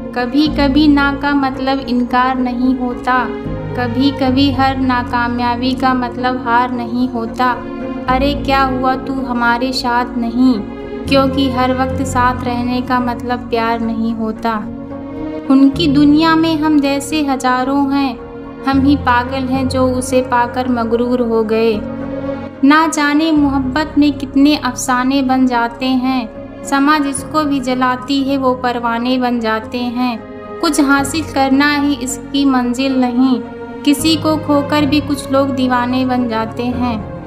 कभी कभी ना का मतलब इनकार नहीं होता, कभी कभी हर नाकामयाबी का मतलब हार नहीं होता। अरे क्या हुआ तू हमारे साथ नहीं, क्योंकि हर वक्त साथ रहने का मतलब प्यार नहीं होता। उनकी दुनिया में हम जैसे हजारों हैं, हम ही पागल हैं जो उसे पाकर मगरूर हो गए। ना जाने मोहब्बत में कितने अफसाने बन जाते हैं, समा जिसको भी जलाती है वो परवाने बन जाते हैं। कुछ हासिल करना ही इसकी मंजिल नहीं, किसी को खोकर भी कुछ लोग दीवाने बन जाते हैं।